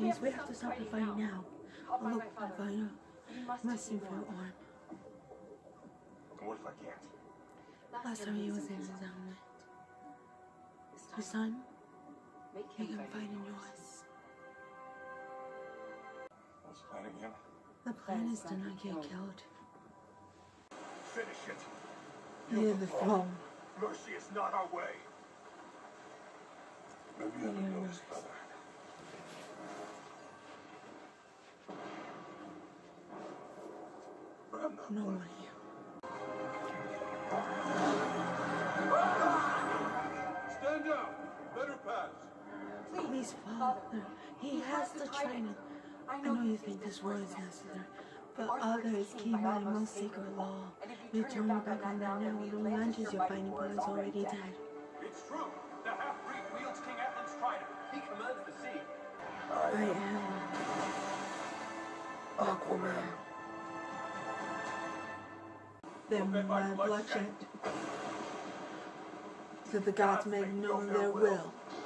means we have to stop the fighting now. I'll look for the fighter. Must seem for your arm. What if I can't? Last time he was in his element. This time, you can fight in yours. What's the plan again? The plan is to not get killed. Finish it. Near the throne. Mercy is not our way. Maybe you haven't noticed, brother. But I'm not one of you. Stand down. Better pass. Please, Father. He has the training. I know you think this war is necessary, but others keep my most secret law. You turn your back on that now, the lunges you're fighting for is already dead. It's true. The half-breed wields King Atlan's trident. He commands the sea. I am Aquaman. Then my bloodshed, so the gods may know their will.